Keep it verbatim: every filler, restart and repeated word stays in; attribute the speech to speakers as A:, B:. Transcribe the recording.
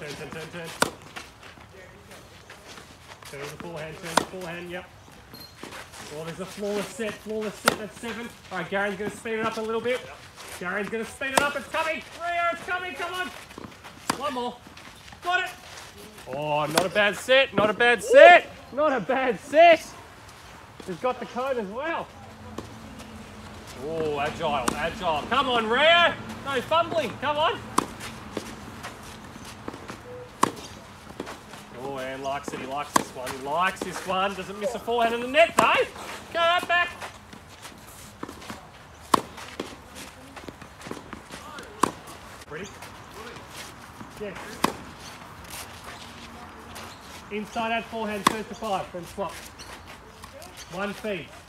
A: turn, turn, turn, turn. Turn the forehand, turn the forehand, yep. Oh, there's a flawless set, flawless set, that's seven. All right, Garen's going to speed it up a little bit. Garen's going to speed it up, it's coming. Rio, it's coming, come on. One more. Got it. Oh, not a bad set, not a bad set. Not a bad set. He's got the cone as well. Oh, agile, agile. Come on, Rio. No fumbling, come on. Oh, and likes it, he likes this one. He likes this one. Doesn't miss a forehand in the net, though. Go right back. Ready? Yes. Inside out forehand, first to five, then swap. One feed.